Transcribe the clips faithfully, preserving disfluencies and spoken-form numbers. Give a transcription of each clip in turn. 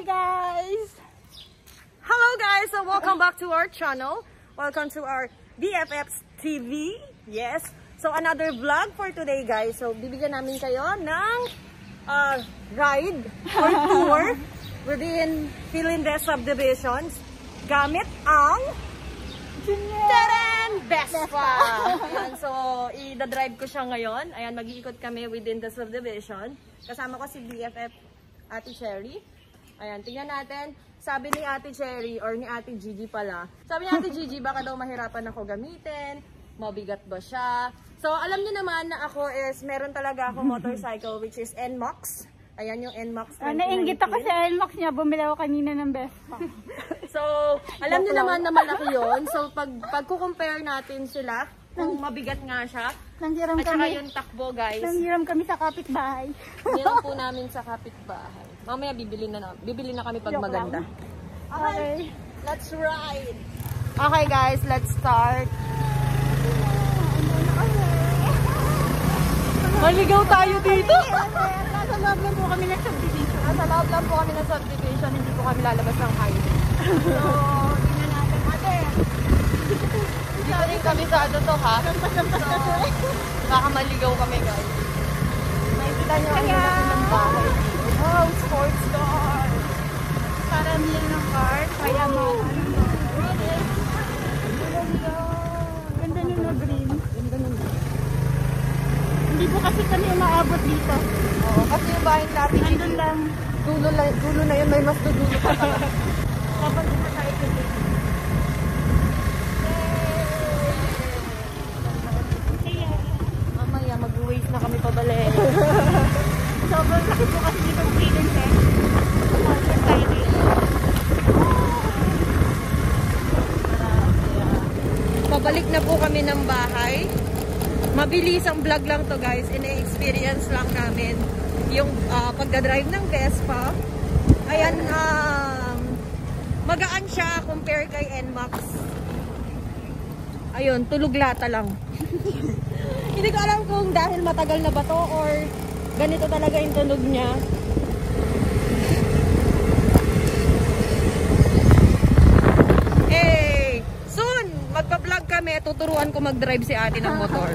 Hi guys! Hello guys! So welcome back to our channel. Welcome to our B F Fs T V. Yes. So another vlog for today guys. So bibigyan namin kayo ng uh, ride or tour within Philindes subdivisions gamit ang Taran! Vespa! Ayan, so i-drive ko siya ngayon. Ayan, mag-iikot kami within the subdivision. Kasama ko si B F F Ate Cherry. Ayan, tingnan natin. Sabi ni Ate Cherry, or ni Ate Gigi pala. Sabi ni Ate Gigi, baka daw mahirapan ako gamitin. Mabigat ba siya? So, alam niyo naman na ako is, meron talaga ako motorcycle which is N MAX. Ayan yung N MAX. Ah, nainggit ako sa N MAX niya. Bumili ako kanina ng Vespa. So, alam niyo naman na malaki yun. So, pag pagko-compare natin sila, kung mabigat nga siya, nanghiram at saka kami, yung takbo guys. nanghiram kami sa kapitbahay. Hiram po namin sa kapitbahay. Mamaya bibili na, na bibili na kami pag Joke maganda. lang. Okay, let's ride. Okay guys, let's start. Maligaw tayo dito. Nasa loob lang po kami ng subdivision. Nasa loob lang po kami ng subdivision, hindi po kami lalabas ng highway. So, tingnan natin. Ate, hindi ko rin kabisado to ha. So, baka maligaw kami guys. Makikita niyo ang laki ng bahay. Wow, sports car. Paramihan ng car. Kaya mo. Ganda nyo na green. Ganda ng Hindi po kasi kami umaabot dito. Oo, kasi yung bahay natin Nandun lang. dulo, na, dulo na yun, may mas dulo pa talaga. Kapag ito sa ikot. Mamaya, mag-waste na kami pabalik. Sobrang laki po kasi dito ng feelings eh. Pabalik na po kami ng bahay. Mabilis ang vlog lang to guys. Ine-experience lang namin yung uh, pagdadrive ng Vespa. Ayan, um, magaan siya compare kay N MAX. Ayun, tulog lata lang. Hindi ko alam kung dahil matagal na ba to or ganito talaga yung tunog niya. Eh, soon, magpa-vlog kami. Tuturuan ko mag-drive si ate ng motor.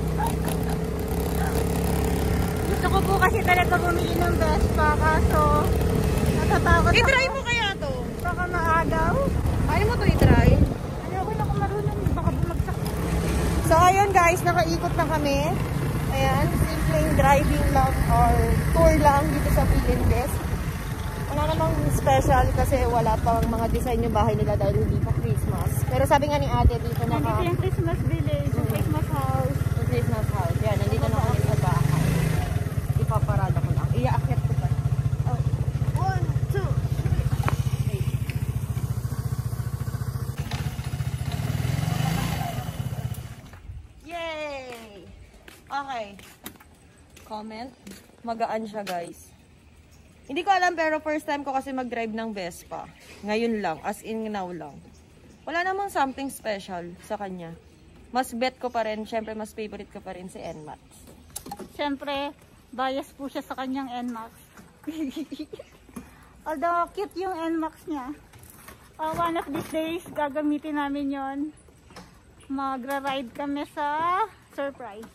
Gusto ko po kasi talaga bumili ng Vespa, kaso natatakot ako. I-try mo kaya to? Baka maagaw. Kaya mo to i-try? Ayoko na kung marunong, baka bumagsak. So, ayun guys, nakaikot na kami. Ayan, simpleng driving lang or tour lang dito sa Philindes. Wala namang special kasi wala pang mga design yung bahay nila dahil hindi pa Christmas. Pero sabi nga ni ate, dito na ka... Nandito yung Christmas village, yung Christmas house. Yung Christmas house. Yan, nandito na kami sa bahay. Ipaparada ko lang. Iaakyat ko pa. Oh. One, two, three. Yay! Okay. Comment. Magaan siya guys. Hindi ko alam pero first time ko kasi mag-drive ng Vespa. Ngayon lang, as in now lang. Wala namang something special sa kanya. Mas bet ko pa rin, syempre mas favorite ko pa rin si N MAX. Siyempre, bias po siya sa kanyang N MAX. Although cute yung N MAX niya. Uh, one of these days, gagamitin namin yon. Magra-ride kami sa surprise.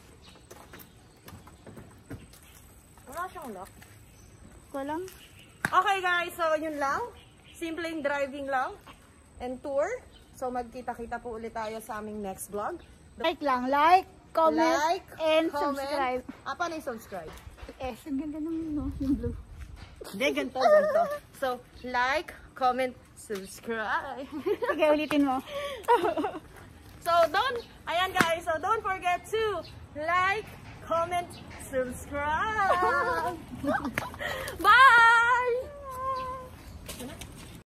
Wala siyang lock. Walang. Okay guys, so yun lang. Simpleng driving lang and tour. So magkita-kita po ulit tayo sa aming next vlog. Like lang, like, comment, Like, and comment. subscribe. Ah, paano yung subscribe? Eh, ang ganda naman no, yung blue. Hindi, ganito, ganito. So, like, comment, subscribe. Sige, ulitin mo. So, don't, ayan guys, so don't forget to like, comment, subscribe. Bye!